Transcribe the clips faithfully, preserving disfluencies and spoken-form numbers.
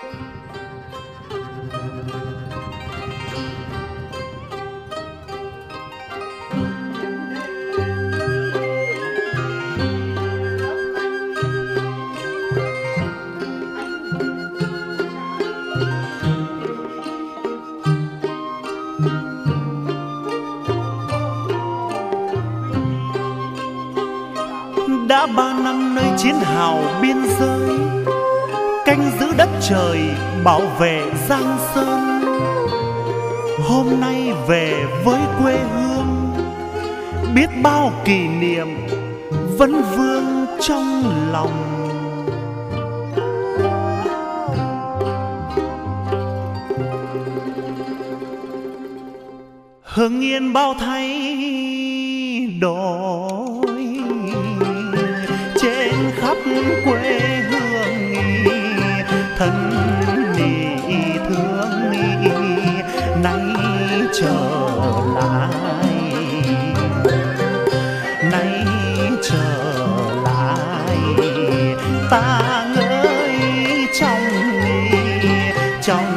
Đã ba năm nơi chiến hào biên giới, canh giữ đất trời bảo vệ Giang Sơn. Hôm nay về với quê hương, biết bao kỷ niệm vẫn vương trong lòng. Hưng yên bao thay đổi trên khắp quê hương, thân nỉ thương nay trở lại, nay trở lại ta ngơi trong trong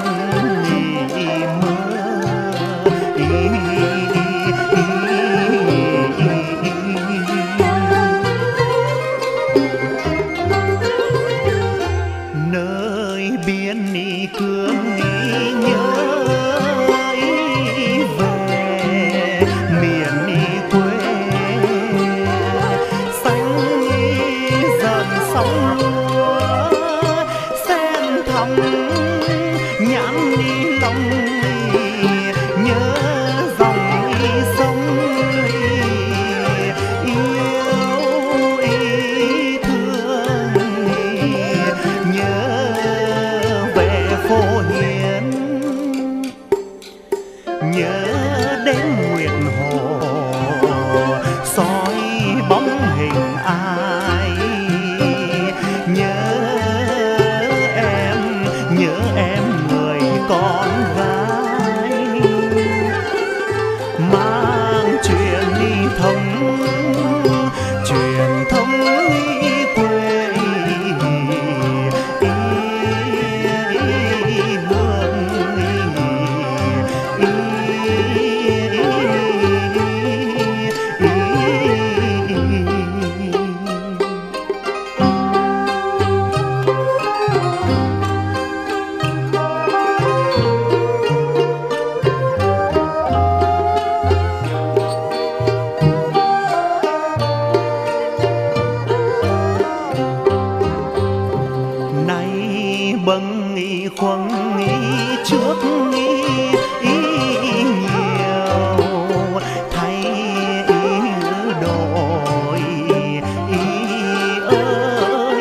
bâng ý khuâng ý trước ý, ý nhiều thay ý đổi ý ơi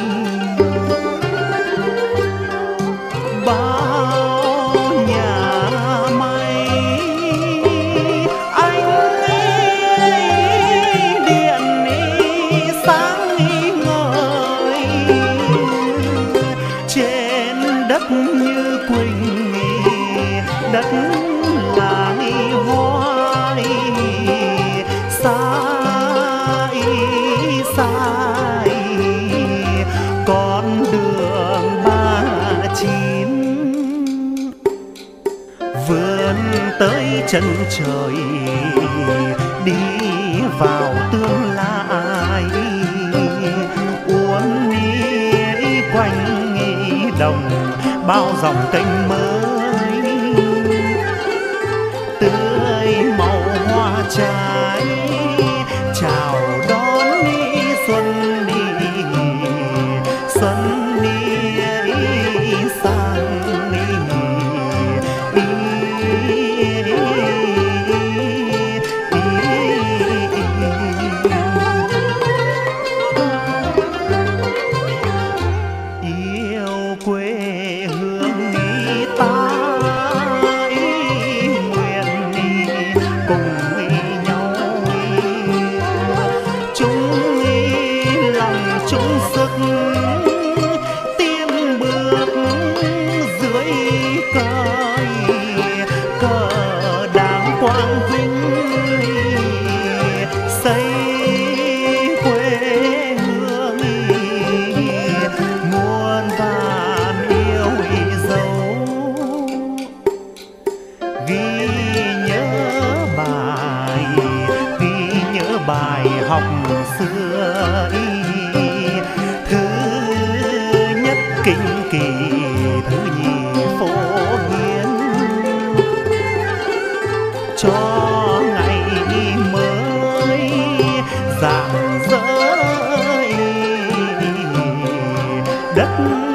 bao nhà may anh ý điện ý sáng ý ngời trên đất như quỳnh đất làng hoa xa xa con đường ba chín vươn tới chân trời đi vào tương lai uốn đi quanh đồng bao dòng kênh mới tươi màu hoa trái chào đón đi xuân đi xuân đi sang quê hương ta rạng rỡ đất